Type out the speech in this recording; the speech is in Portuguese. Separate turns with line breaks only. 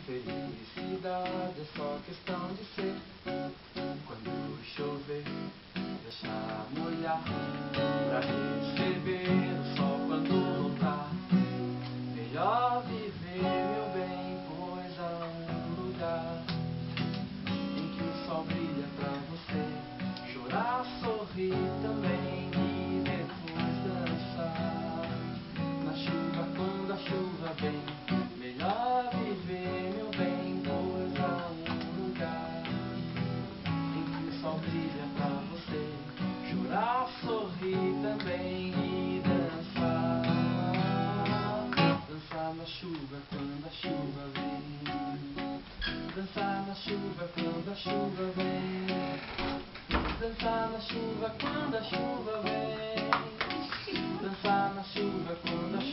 Felicidade é só questão de ser. Quando chover, deixa molhar pra receber o sol quando voltar. Melhor viver, meu bem, pois há um lugar em que o sol brilha pra você chorar, sorrir também e depois dançar. Na chuva, quando a chuva vem, melhor viver, meu bem, pois há um lugar em que o sol brilha pra você chorar, sorrir também e dançar. Dançar na chuva quando a chuva vem. Dançar na chuva quando a chuva vem. Dançar na chuva quando a chuva vem. Dançar na chuva quando a